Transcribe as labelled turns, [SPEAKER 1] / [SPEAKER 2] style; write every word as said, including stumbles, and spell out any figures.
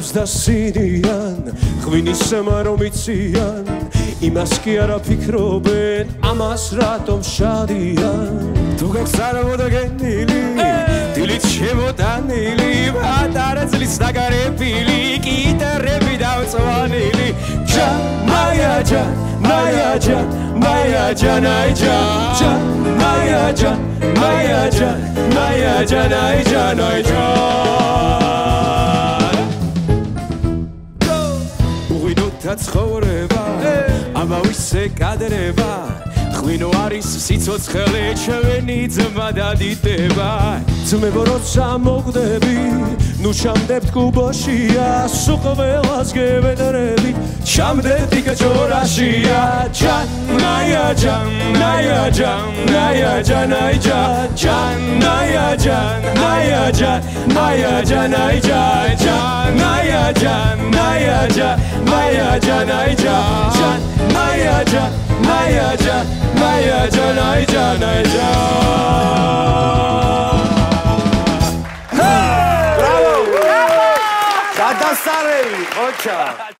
[SPEAKER 1] გავს და სინიან ღვინისმა რომ იციან იმას კი არა ფიქრობენ ამას რატომ შადიან თუ გაქვს წარმოდაგენილი დილით შემოტანილი პატარა ძლის დაგარებილი კიტარები დავწვანილი ჯან მაია ჯან მაია ჯან მაია ჯან აი ჯან მაია ჯან მაია ჯან მაია ჯან აი ჯან აი ჯან უღიდოთ ცხოვრება ამავისე კადრება ღვინო არის სიცოცხლე ჩვენი ძმა დადიდება ძმებო როცა მოგდები ნუ ჩამდებთ კუბოშია სულ ყველას გევედრები ჩამდებთ იქ ჯორაშია ჯან მაია ჯან მაია ჯან მაია ჯან აი ჯან ჯან მაია ჯან მაია ჯან მაია ჯან აი ჯან ჯან მაია ჯან მაია ჯან მაია ჯან აი ჯან მაია ჯan მაია ჯan მაია ჯan აი ჯan აი ჯan
[SPEAKER 2] ბრავო! გადასარევი, ოჩა!